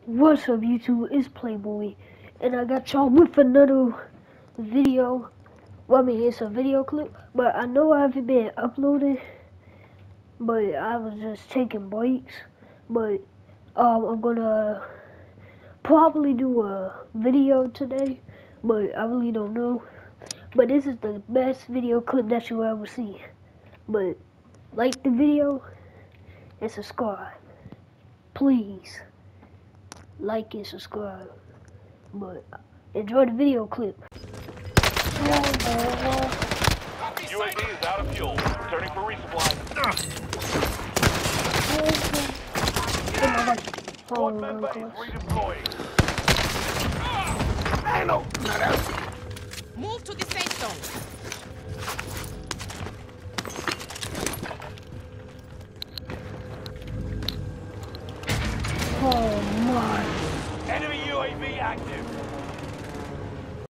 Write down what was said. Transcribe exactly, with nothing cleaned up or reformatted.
What's up YouTube, it's Playboy, and I got y'all with another video. Well, I mean, it's a video clip, but I know I haven't been uploading, but I was just taking breaks. But um, I'm gonna probably do a video today, but I really don't know. But this is the best video clip that you'll ever see. But like the video and subscribe. Please like and subscribe. But enjoy the video clip. U A V is out of fuel. Returning for resupply. Squad member is redeploying. I know. Not out. Move to the safe zone. Oh my. Enemy U A V active.